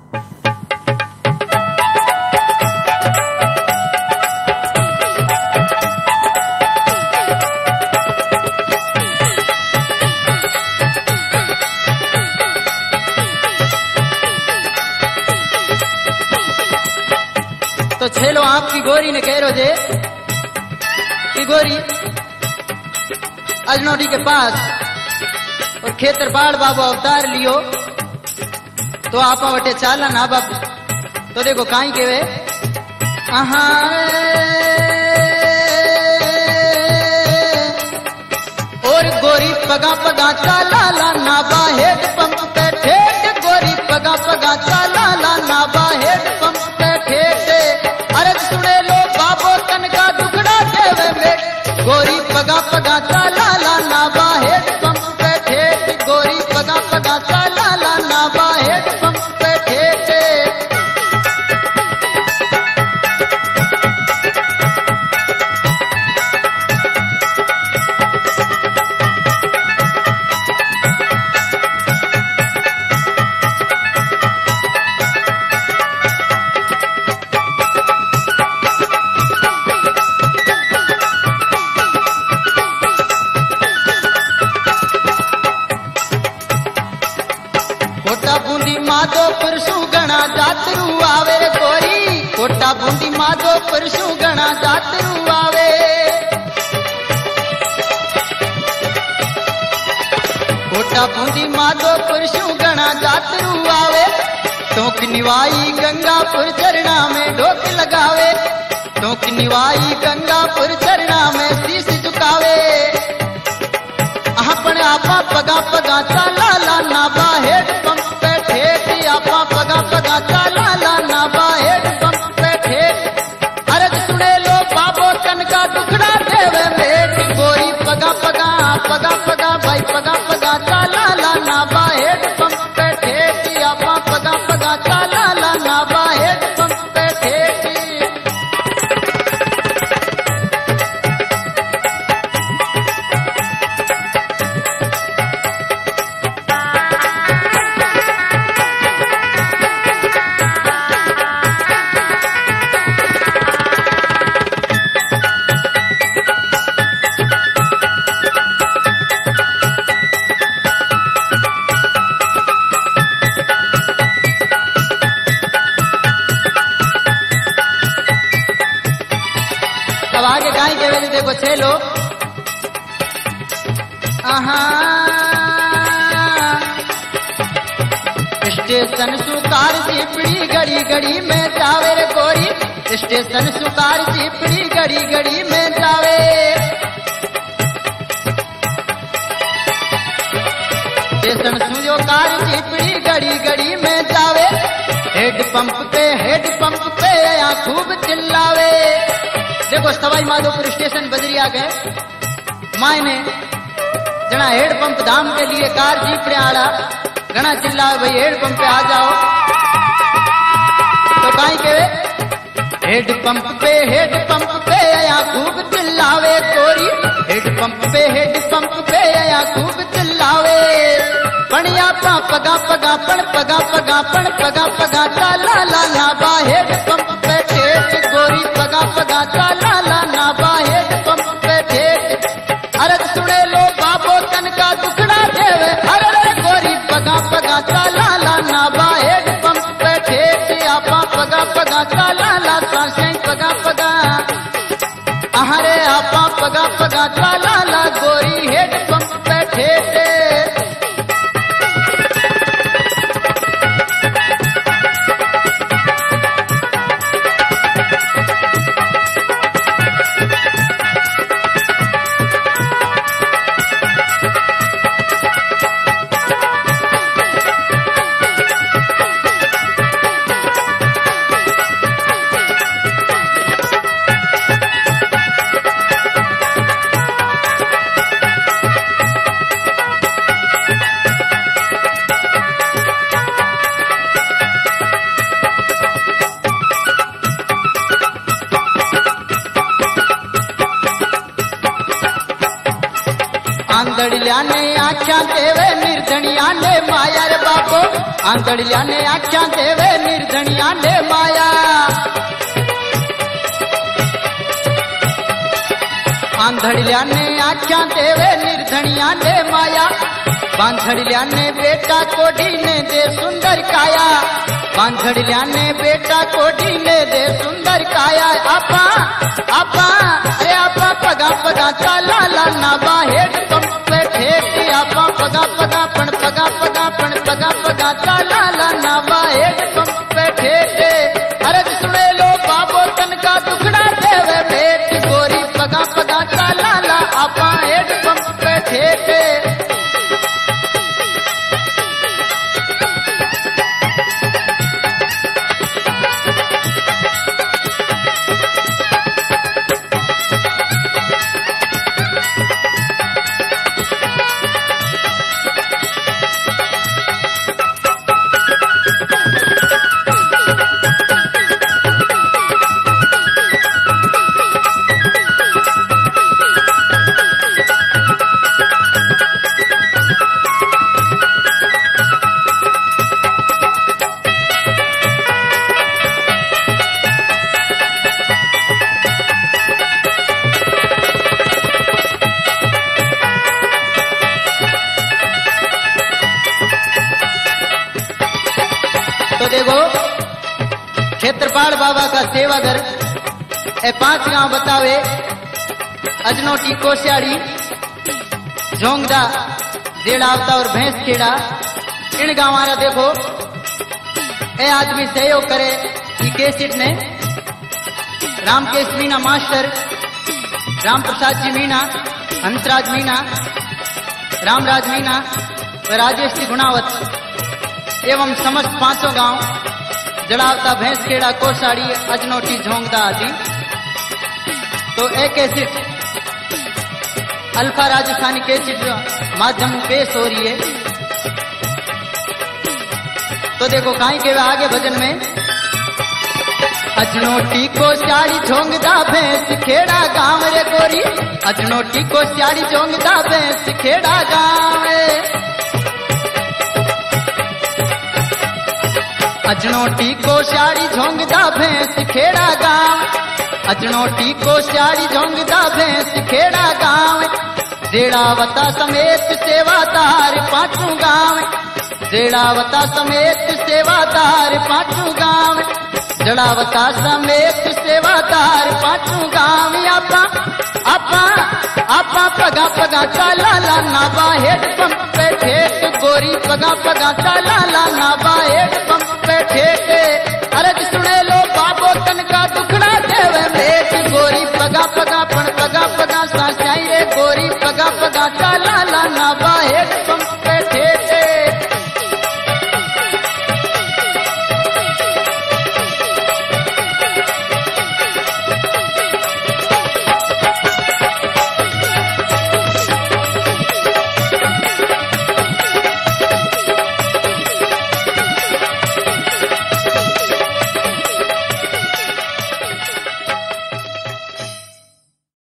तो छेलो आपकी गोरी ने कह रो जे कि गोरी अजनौटी के पास और खेतर बाड़ बाबू अवतार लियो तो आप वटे चाला ना बाबू तो देखो काई के वे और गोरी पगा पगा चाला ला ना बाहेड पंप पे ठेठ गोरी पगा पगा चाला ला ना बाहेड पंप पे ठेठ अरे सुने लो बाबो तन का दुखड़ा देवे में गोरी पगा पगा चाला ला ना बाहेड पंप पे ठेठ गोरी पगा पगा चाला ला ना बाहेड पंप पे ठेठ माधोपुर सुगणा जातरू आवे रे गोरी कोटा बूंदी माधोपुर सुगणा जातरू आवे कोटा बूंदी माधोपुर सुगणा जातरू आवे टोक निवाई गंगापुर चरणा में ढोक लगावे टोक निवाई गंगापुर चरणा में शीश झुकावे अपने आपा पगा पगा चाला ला ना बाहेड पंप पे ठेठ आपा पगा पगा चाला ला ना बाहेड पंप पे ठेठ अरे सुने लो बाबो तन का दुखड़ा देवे मेट गोरी पगा पगा पगा पगा भाई पगा पगा चाला ला ना बाहेड पंप पे ठेठ आपा पगा पगा चाला ला ना बाहेड पंप पे ठेठ आगे गाय के वेले देखो छेलो स्टेशन सुकार चिपड़ी गड़ी गड़ी में जावे रे गोरी स्टेशन सुकार चिपड़ी गड़ी गड़ी में जावे स्टेशन सुकार चिपड़ी गड़ी गड़ी में जावे हेड पंप पे या खूब चिल्लावे देखो सवाई माधोपुर स्टेशन बजरिया गए मायने जना हेड पंप धाम के लिए कार जीपड़े आड़ा घना चिल्लावे भाई हेड पंप पे आ जाओ तो काई के हेड पंप पे या खूब चिल्लावे गोरी हेड पंप पे या खूब चिल्लावे पणिया पगा पगा पगा चाला ला ना बाहेड पंप पे ठेठ गोरी पगा पगा चाला ला ना बाहेड पंप पे ठेठ अरे सुने लो बाबो तन का दुखड़ा देवे अरे गोरी पगा पगा चाला ला ना बाहेड पंप पे ठेठ आपा पगा पगा चाला ला सांसें पगा पगा अरे आपा पगा पगा चाला ला गोरी हेड पंप पे ठेठ आंधड़िया ने आख्या देवे निर्धनिया ने माया रे बाबो, आंधड़िया ने आख्या देवे निर्धनिया ने माया। आंधड़िया ने आख्या देवे निर्धनिया ने माया, बांधड़िया ने बेटा कोडी ने दे सुंदर काया, बांधड़िया ने बेटा कोडी ने दे सुंदर काया। आपा आपा अरे आपा पगा पगा चाला ला ना बाहेड पंपे ठेक, आपा पगा पगा पण पगा पगा पण पगा पगा चाला ला ना बाहेड पंपे ठेक। अरे सुने लो बाबो तन का दुखड़ा देवे भेट, गोरी पगा पगा चाला ला आपा हेड पंपे ठेक। तो देखो क्षेत्रपाल बाबा का सेवागर ए 5 गांव बतावे, अजनोटी कोश्याड़ी झोंगदा जेड़ा आवता और भैंस खेड़ा, इन गांव वाला देखो ए आदमी सहयोग करे। ई केसिट ने रामकेश मीणा मास्टर, राम प्रसाद जी मीणा, हंसराज मीणा, रामराज मीणा व राजेश जी गुणावत एवं समस्त 500 गांव जड़ावता भैंस खेड़ा कोसाड़ी अजनोटी झोंगदा आदि। तो एक कैसेट अल्फा राजस्थानी कैसेट माध्यम पेश हो रही है। तो देखो कहीं के आगे भजन में, अजनोटी कोसाड़ी झोंगदा भैंस खेड़ा गांव रे गोरी, अजनोटी कोसाड़ी झोंगदा भैंस खेड़ा गांव। अजनोटी कोश्याड़ी झोंगदा भैंस खेड़ा गांव, अजनोटी कोश्याड़ी झोंगदा भैंस खेड़ा गांव। जेड़ावता समेत सेवादार 5 गांव, जेड़ावता समेत सेवादार 5 गांव, जड़ावता समेत सेवादार 5 गांव। आपा आपा आपा पगा पगा चाला ला ना बाहेड पंपे ठेक, गोरी पगा पगा चाला ला ना बाहेड